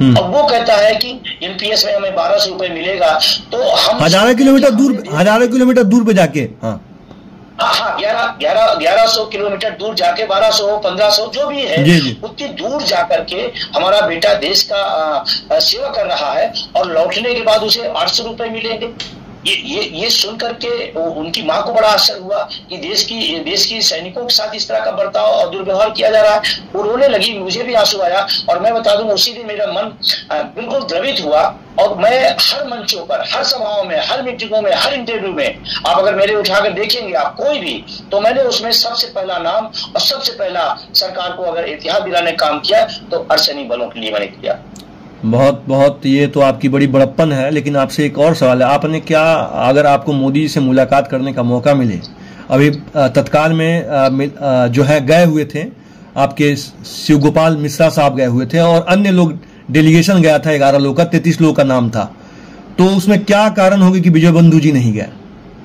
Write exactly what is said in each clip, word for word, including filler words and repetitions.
अब वो कहता है कि एनपीएस में हमें बारह सौ रुपए मिलेगा, तो हम हजारों किलोमीटर दूर हजारों किलोमीटर दूर पे जाके, हाँ हाँ ग्यारह ग्यारह ग्यारह सौ किलोमीटर दूर जाके, बारह सौ पंद्रह सौ जो भी है, उतनी दूर जाकर के हमारा बेटा देश का आ, सेवा कर रहा है, और लौटने के बाद उसे आठ सौ रुपए मिलेंगे। ये ये ये सुन करके उनकी माँ को बड़ा असर हुआ कि देश की देश की सैनिकों के साथ इस तरह का बर्ताव और दुर्व्यवहार किया जा रहा है। वो रोने लगी, मुझे भी आंसू आया, और मैं बता दूं उसी दिन मेरा मन बिल्कुल द्रवित हुआ, और मैं हर मंचों पर, हर सभाओं में, हर मीटिंगों में, हर इंटरव्यू में आप अगर मेरे उठाकर देखेंगे आप कोई भी, तो मैंने उसमें सबसे पहला नाम और सबसे पहला सरकार को अगर इतिहास दिलाने काम किया तो अर्धसैनिक बलों के लिए मैंने किया। बहुत बहुत ये तो आपकी बड़ी बड़प्पन है। लेकिन आपसे एक और सवाल है, आपने क्या, अगर आपको मोदी से मुलाकात करने का मौका मिले, अभी तत्काल में जो है गए हुए थे आपके शिव गोपाल मिश्रा साहब गए हुए थे, और अन्य लोग डेलीगेशन गया था, ग्यारह लोग का, तैतीस लोग का नाम था, तो उसमें क्या कारण होगा कि विजय बंधु जी नहीं गए?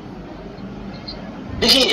देखिए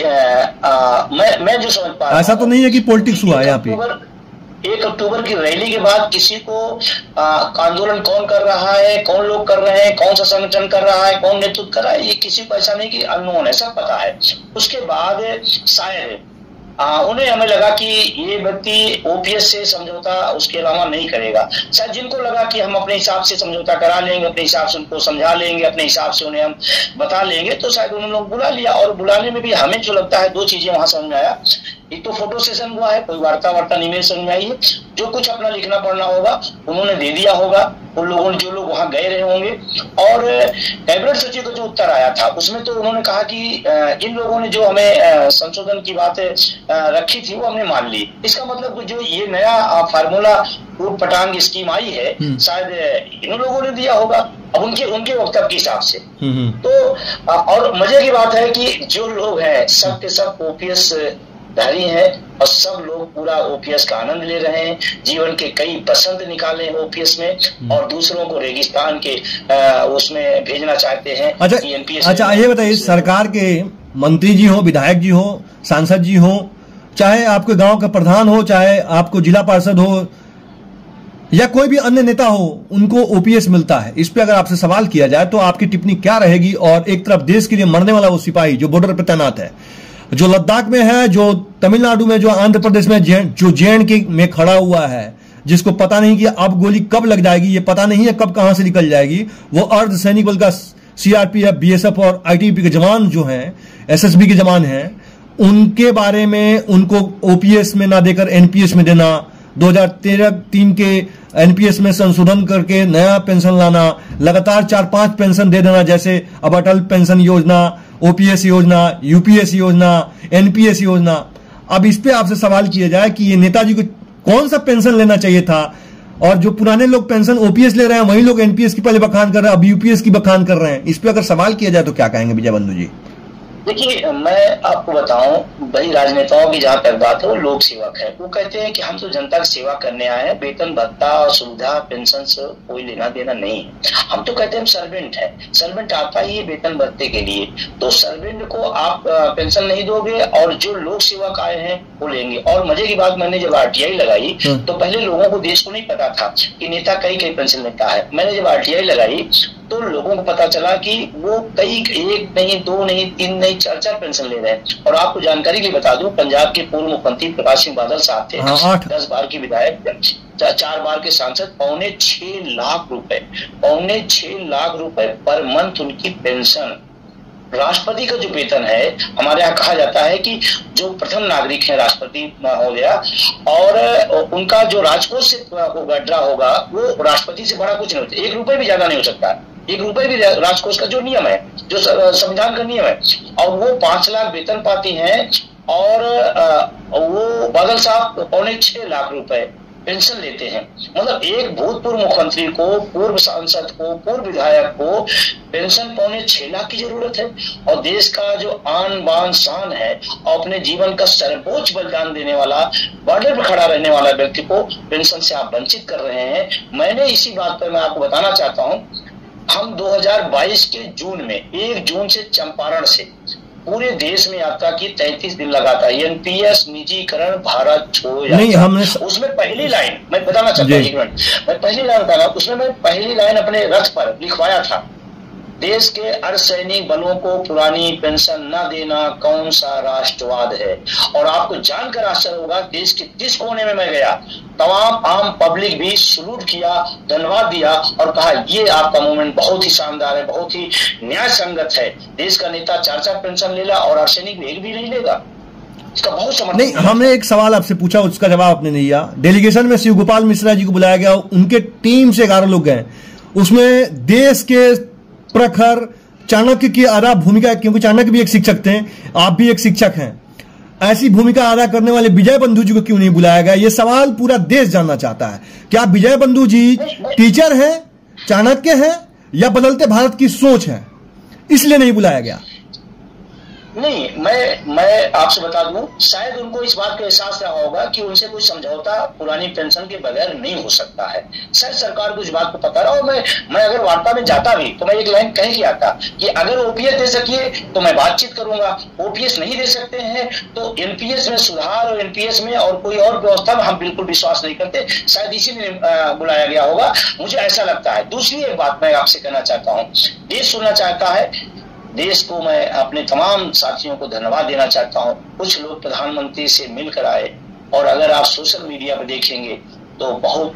मैं मैं जो समझ पा रहा हूं, ऐसा तो नहीं है कि पॉलिटिक्स हुआ है यहाँ पे। एक अक्टूबर की रैली के बाद किसी को आंदोलन कौन कर रहा है, कौन लोग कर रहे हैं, कौन सा संगठन कर रहा है, कौन नेतृत्व कर रहा है, ये किसी को ऐसा नहीं कि अननोन है, सब पता है। उसके बाद शायद आ, उन्हें हमें लगा कि ये व्यक्ति ओपीएस से समझौता उसके अलावा नहीं करेगा। शायद जिनको लगा कि हम अपने हिसाब से समझौता करा लेंगे, अपने हिसाब से उनको समझा लेंगे, अपने हिसाब से उन्हें हम बता लेंगे, तो शायद उन्होंने लोग बुला लिया। और बुलाने में भी हमें जो लगता है दो चीजें वहां समझ में आया, एक तो फोटो सेशन हुआ है, कोई वार्ता वार्ता नहीं मेरे समझ में आई है, जो कुछ अपना लिखना पढ़ना होगा उन्होंने दे दिया होगा उन लोगों ने, जो लोग वहां गए रहे होंगे। और कैबिनेट सचिव का जो उत्तर आया था उसमें तो उन्होंने कहा कि इन लोगों ने जो हमें संशोधन की बात रखी थी वो हमने मान ली। इसका मतलब जो ये नया फार्मूला ऊट पटांग स्कीम आई है शायद इन लोगों ने दिया होगा, अब उनके उनके वक्तव्य के हिसाब से। तो और मजे की बात है कि जो लोग हैं सब के सब ओपीएस धारी है, और सब लोग पूरा ओपीएस का आनंद ले रहे हैं, जीवन के कई बसंत निकाले हैं ओपीएस में, और दूसरों को रेगिस्तान के आ, उसमें भेजना चाहते हैं। अच्छा एनपीएस अच्छा ये बताइए, सरकार के मंत्री जी हो, विधायक जी हो, सांसद जी हो, चाहे आपके गांव का प्रधान हो, चाहे आपको जिला पार्षद हो, या कोई भी अन्य नेता हो, उनको ओपीएस मिलता है, इस पे अगर आपसे सवाल किया जाए तो आपकी टिप्पणी क्या रहेगी? और एक तरफ देश के लिए मरने वाला वो सिपाही जो बॉर्डर पर तैनात है, जो लद्दाख में है, जो तमिलनाडु में, जो आंध्र प्रदेश में, जो जेएंडके में खड़ा हुआ है, जिसको पता नहीं कि अब गोली कब लग जाएगी, ये पता नहीं है कब कहां से निकल जाएगी, वो अर्ध सैनिक बल का सीआरपीएफ, बीएसएफ और आईटीबीपी के जवान जो हैं, एसएसबी के जवान हैं, उनके बारे में उनको ओपीएस में ना देकर एनपीएस में देना, दो हजार तेरह तीन के एनपीएस में संशोधन करके नया पेंशन लाना, लगातार चार पांच पेंशन दे देना, जैसे अब अटल पेंशन योजना, ओपीएस योजना, यूपीएस योजना, एनपीएस योजना। अब इस पे आपसे सवाल किया जाए कि ये नेताजी को कौन सा पेंशन लेना चाहिए था, और जो पुराने लोग पेंशन ओपीएस ले रहे हैं वही लोग एनपीएस की पहले बखान कर रहे हैं, अब यूपीएस की बखान कर रहे हैं। इस पे अगर सवाल किया जाए तो क्या कहेंगे विजय बंधु जी? देखिए मैं आपको बताऊं, भाई राजनेताओं की जहां तक बात है वो लोक सेवक है, वो कहते हैं कि हम तो जनता की सेवा करने आए हैं, वेतन भत्ता और सुविधा पेंशन से कोई लेना देना नहीं है। हम तो कहते हैं हम सर्वेंट है, सर्वेंट आता ही है वेतन भत्ते के लिए, तो सर्वेंट को आप पेंशन नहीं दोगे और जो लोक सेवक आए हैं वो लेंगे। और मजे की बात, मैंने जब आरटीआई लगाई तो पहले लोगों को, देश को नहीं पता था कि नेता कई कई पेंशन लेता है। मैंने जब आरटीआई लगाई तो लोगों को पता चला कि वो कई, एक नहीं, दो नहीं, तीन नहीं, चार चार पेंशन ले रहे हैं। और आपको जानकारी के लिए बता दूं, पंजाब के पूर्व मुख्यमंत्री प्रकाश सिंह बादल साहब थे, दस बार के विधायक, चार बार के सांसद, पौने छह लाख रुपए पौने छह लाख रुपए पर मंथ उनकी पेंशन। राष्ट्रपति का जो वेतन है, हमारे यहाँ कहा जाता है कि जो प्रथम नागरिक है राष्ट्रपति हो गया, और उनका जो राजकोष से गड्ढा होगा वो राष्ट्रपति से बड़ा कुछ नहीं होता, एक रुपए भी ज्यादा नहीं हो सकता, एक रुपए भी राजकोष का जो नियम है, जो संविधान का नियम है, और वो पांच लाख वेतन पाती हैं, और वो बादल साहब पौने छह लाख रुपए पेंशन लेते हैं। मतलब एक भूतपूर्व मुख्यमंत्री को, पूर्व सांसद को, पूर्व विधायक को पेंशन पौने छह लाख की जरूरत है, और देश का जो आन बान शान है और अपने जीवन का सर्वोच्च बलिदान देने वाला, बॉर्डर पर खड़ा रहने वाला व्यक्ति को पेंशन से आप वंचित कर रहे हैं। मैंने इसी बात पर मैं आपको बताना चाहता हूं, हम दो हजार बाईस के जून में, एक जून से चंपारण से पूरे देश में यात्रा की, तैंतीस दिन लगा था। एनपीएस निजीकरण भारत छोड़ो नहीं, हमने उसमें पहली लाइन मैं बताना चाहता हूँ, एक मिनट, मैं पहली लाइन बताना, उसमें मैं पहली लाइन अपने रथ पर लिखवाया था, देश के अर्धसैनिक बलों को पुरानी पेंशन न देना कौन सा राष्ट्रवाद है। और आपको जानकर आश्चर्य होगा, देश के जिस कोने में मैं गया तमाम आम पब्लिक भी सलूट किया, धन्यवाद दिया और कहा ये आपका मूवमेंट बहुत ही शानदार है, बहुत ही न्याय संगत है। देश का नेता चार चार पेंशन लेगा और अर्धसैनिक एक भी नहीं लेगा, इसका बहुत समर्थन नहीं। हमने एक सवाल आपसे पूछा, उसका जवाब आपने नहीं दिया। डेलीगेशन में शिव गोपाल मिश्रा जी को बुलाया गया, उनके टीम से ग्यारह लोग गए, उसमें देश के प्रखर चाणक्य की अदा भूमिका, क्योंकि चाणक्य भी एक शिक्षक थे, आप भी एक शिक्षक हैं, ऐसी भूमिका अदा करने वाले विजय बंधु जी को क्यों नहीं बुलाया गया? ये सवाल पूरा देश जानना चाहता है। क्या विजय बंधु जी टीचर हैं, चाणक्य हैं, या बदलते भारत की सोच है, इसलिए नहीं बुलाया गया? नहीं, मैं मैं आपसे बता दूं, शायद उनको इस बात का एहसास रहा होगा कि उनसे कोई समझौता पुरानी पेंशन के बगैर नहीं हो सकता है। शायद सरकार को इस बात को पता रहा। और मैं मैं अगर वार्ता में जाता भी तो मैं एक लाइन कह के आता कि अगर ओपीएस दे सकिए तो मैं बातचीत करूंगा, ओपीएस नहीं दे सकते हैं तो एनपीएस में सुधार और एनपीएस में और कोई और व्यवस्था में हम बिल्कुल विश्वास नहीं करते। शायद इसीलिए बुलाया गया होगा, मुझे ऐसा लगता है। दूसरी एक बात मैं आपसे कहना चाहता हूँ, देश सुनना चाहता है, देश को मैं अपने तमाम साथियों को धन्यवाद देना चाहता हूं। कुछ लोग प्रधानमंत्री से मिलकर आए और अगर आप सोशल मीडिया पर देखेंगे तो बहुत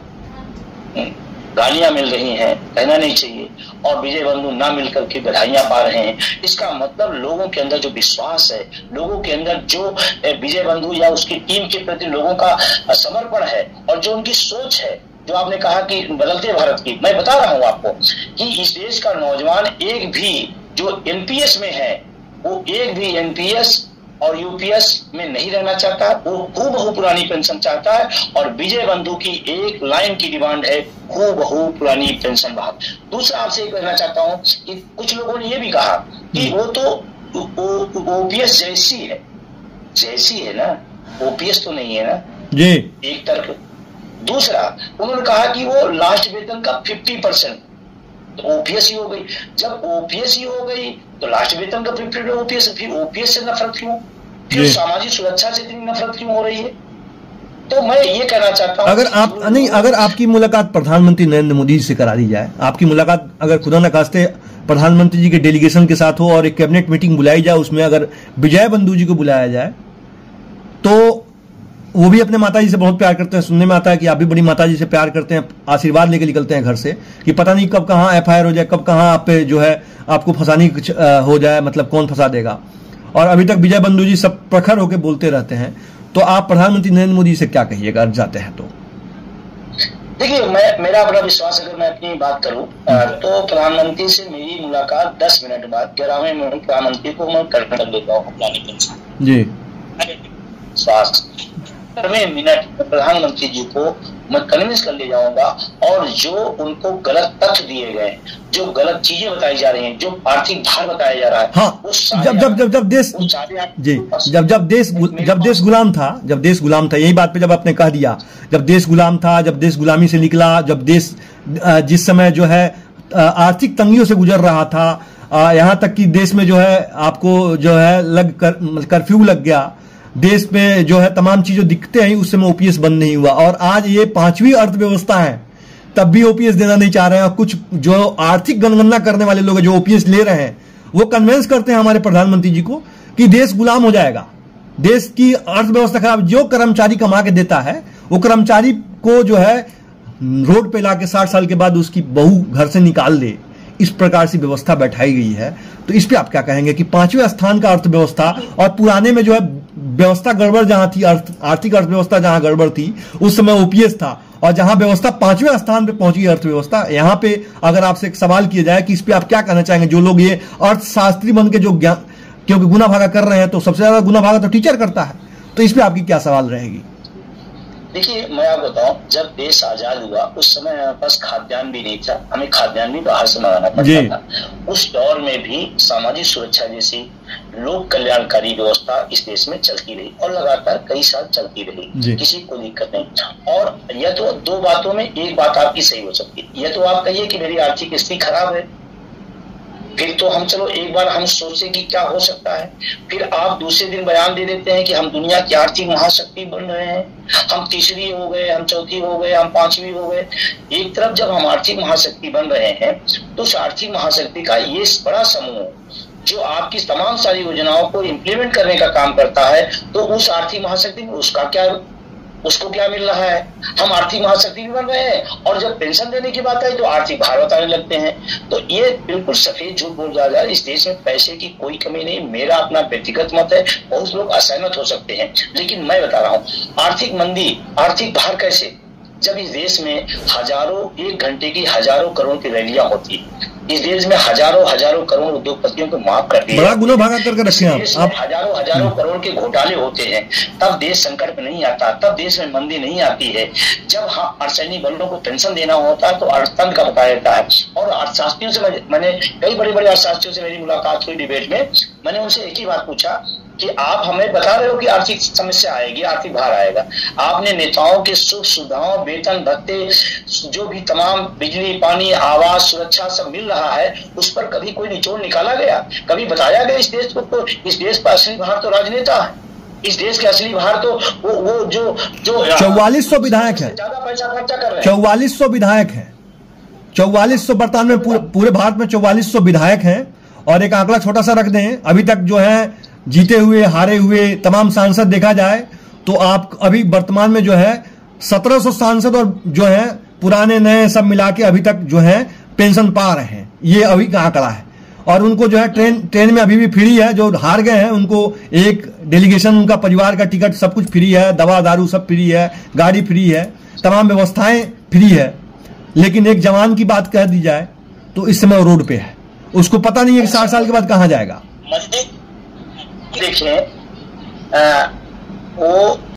गालियां मिल रही हैं, कहना नहीं चाहिए, और विजय बंधु ना मिलकर के बधाइयां पा रहे हैं। इसका मतलब लोगों के अंदर जो विश्वास है, लोगों के अंदर जो विजय बंधु या उसकी टीम के प्रति लोगों का समर्पण है और जो उनकी सोच है, जो आपने कहा कि बदलते भारत की, मैं बता रहा हूं आपको कि इस देश का नौजवान एक भी जो एनपीएस में है वो एक भी एनपीएस और यूपीएस में नहीं रहना चाहता, वो हूबहू पुरानी पेंशन चाहता है। और विजय बंधु की एक लाइन की डिमांड है, हूबहू पुरानी पेंशन बहाल। दूसरा आपसे कहना चाहता हूं कि कुछ लोगों ने ये भी कहा कि वो तो ओपीएस जैसी है, जैसी है ना, ओपीएस तो नहीं है ना जी, एक तर्क। दूसरा उन्होंने कहा कि वो लास्ट वेतन का फिफ्टी परसेंट तो ओपीएस ही हो गई। जब ओपीएस ही हो गई तो लास्ट वेतन का फिफ्टी ओपीएस, फिर ओपीएस से नफरत क्यों, फिर सामाजिक सुरक्षा से इतनी नफरत क्यों हो रही है? तो मैं ये कहना चाहता हूं, अगर आप नहीं, अगर आपकी मुलाकात प्रधानमंत्री नरेंद्र मोदी से करा दी जाए, आपकी मुलाकात अगर खुदा न खास्ते प्रधानमंत्री जी के डेलीगेशन के साथ हो और एक कैबिनेट मीटिंग बुलाई जाए, उसमें अगर विजय बंधु जी को बुलाया जाए, तो वो भी अपने माताजी से बहुत प्यार करते हैं। सुनने में आता है कि आप भी बड़ी माताजी से प्यार करते हैं, आशीर्वाद लेके निकलते हैं घर से कि पता नहीं कब कहाँ एफआईआर हो जाए, कब कहाँ आप पे जो है आपको फंसाने कुछ हो जाए, मतलब कौन फंसा देगा। और अभी तक विजय बंधु जी सब प्रखर होकर बोलते रहते हैं। तो आप प्रधानमंत्री नरेंद्र मोदी से क्या कहिएगा जाते हैं तो? देखिए, मैं मेरा अपना विश्वास, अगर मैं अपनी बात करूं तो प्रधानमंत्री से मेरी मुलाकात दस मिनट बाद ग्यारहवें मिनट प्रधानमंत्री को मैं कर लेता हूँ जी। स्वास्थ्य मिनट प्रधानमंत्री जी को मैं कन्विंस कर ले जाऊंगा और जो उनको गलत तथ्य दिए गए, जो गलत चीजें बताई जा रही हैं, जो आर्थिक भार बताया जा रहा है, हाँ, वो जब जब जब जब देश जी जब जब देश जब देश गुलाम था, जब देश गुलाम था, यही बात पे जब आपने कह दिया, जब देश गुलाम था, जब देश गुलामी से निकला, जब देश जिस समय जो है आर्थिक तंगियों से गुजर रहा था, यहाँ तक कि देश में जो है आपको जो है लग कर कर्फ्यू लग गया, देश में जो है तमाम चीजें दिखते हैं, उस समय ओपीएस बंद नहीं हुआ। और आज ये पांचवी अर्थव्यवस्था है, तब भी ओपीएस देना नहीं चाह रहे हैं। कुछ जो आर्थिक गणगणना करने वाले लोग जो ओपीएस ले रहे हैं, वो कन्विंस करते हैं हमारे प्रधानमंत्री जी को कि देश गुलाम हो जाएगा, देश की अर्थव्यवस्था खराब। जो कर्मचारी कमा के देता है, वो कर्मचारी को जो है रोड पे लाके साठ साल के बाद उसकी बहू घर से निकाल दे, इस प्रकार से व्यवस्था बैठाई गई है। तो इस पे आप क्या कहेंगे कि पांचवें स्थान का अर्थव्यवस्था और पुराने में जो है व्यवस्था गड़बड़ जहां थी, अर्थ आर्थिक अर्थव्यवस्था जहां गड़बड़ थी, उस समय ओपीएस था, और जहां व्यवस्था पांचवें स्थान पे पहुंची अर्थव्यवस्था, यहां पे अगर आपसे एक सवाल किया जाए कि इस पे आप क्या कहना चाहेंगे? जो लोग ये अर्थशास्त्री बन के जो ज्ञान, क्योंकि गुना भागा कर रहे हैं, तो सबसे ज्यादा गुना भागा तो टीचर करता है, तो इस पे आपकी क्या सवाल रहेगी? देखिए, मैं आपको बताऊं, जब देश आजाद हुआ उस समय हमारे पास खाद्यान्न भी नहीं था, हमें खाद्यान्न भी बाहर से मंगाना पड़ता था। उस दौर में भी सामाजिक सुरक्षा जैसी लोक कल्याणकारी व्यवस्था इस देश में चलती रही और लगातार कई साल चलती रही, किसी को दिक्कत नहीं। और यह तो दो बातों में एक बात आपकी सही हो सकती है, यह तो आप कहिए कि मेरी आर्थिक स्थिति खराब है, फिर तो हम चलो एक बार हम सोचे कि क्या हो सकता है, फिर आप दूसरे दिन बयान दे देते हैं कि हम दुनिया की आर्थिक महाशक्ति बन रहे हैं, हम तीसरी हो गए, हम चौथी हो गए, हम पांचवी हो गए। एक तरफ जब हम आर्थिक महाशक्ति बन रहे हैं तो उस आर्थिक महाशक्ति का ये बड़ा समूह जो आपकी तमाम सारी योजनाओं को इम्प्लीमेंट करने का काम करता है, तो उस आर्थिक महाशक्ति में उसका क्या, उसको क्या मिल रहा है? हम आर्थिक महाशक्ति भी बन रहे हैं और जब पेंशन देने की बात आई तो आर्थिक भार बताने लगते हैं। तो ये बिल्कुल सफेद झूठ बोल जा रहा है। इस देश में पैसे की कोई कमी नहीं, मेरा अपना व्यक्तिगत मत है, बहुत लोग असहमत हो सकते हैं, लेकिन मैं बता रहा हूँ आर्थिक मंदी, आर्थिक भार कैसे? जब इस देश में हजारों, एक घंटे की हजारों करोड़ की रैलियां होती, इस देश में हजारों हजारों करोड़ उद्योगपतियों को माफ कर दिया, बड़ा गुना भागा करके रखे हैं आप। हजारों हजारों करोड़ के घोटाले होते हैं, तब देश संकट में नहीं आता, तब देश में मंदी नहीं आती है। जब हाँ अर्धसैनिक बलों को पेंशन देना होता है तो अर्थतंत्र का बताया जाता है। और अर्थशास्त्रियों से मैंने कई बड़े बड़े अर्थशास्त्रियों से मेरी मुलाकात हुई डिबेट में, मैंने उनसे एक ही बात पूछा कि आप हमें बता रहे हो कि आर्थिक समस्या आएगी, आर्थिक भार आएगा, आपने नेताओं के सुख सुविधाओं, वेतन भत्ते, जो भी तमाम बिजली, पानी, आवास, सुरक्षा सब मिल रहा है, उस पर कभी कोई निचोड़ निकाला गया? कभी बताया गया इस देश को? तो इस देश का असली भार तो राजनेता है, इस देश के असली भार तो वो वो जो जो चौवालीस सौ विधायक है, ज्यादा पैसा खर्चा कर रहे हैं। चौवालीस सौ विधायक है, चौवालीस सौ वर्तमान में पूरे, पूरे भारत में चौवालीस सौ विधायक हैं। और एक आंकड़ा छोटा सा रख दें, अभी तक जो है जीते हुए हारे हुए तमाम सांसद देखा जाए तो आप अभी वर्तमान में जो है सत्रह सौ सांसद और जो है पुराने नए सब मिला के अभी तक जो है पेंशन पा रहे हैं, ये अभी का आंकड़ा है। और उनको जो है ट्रेन ट्रेन में अभी भी फ्री है, जो हार गए हैं उनको एक डेलीगेशन, उनका परिवार का टिकट सब कुछ फ्री है, दवा दारू सब फ्री है, गाड़ी फ्री है, तमाम व्यवस्थाएं फ्री है। लेकिन एक जवान की बात कह दी जाए तो इस समय रोड पे है, उसको पता नहीं है कि साठ साल के बाद कहाँ जाएगा। देखिए वो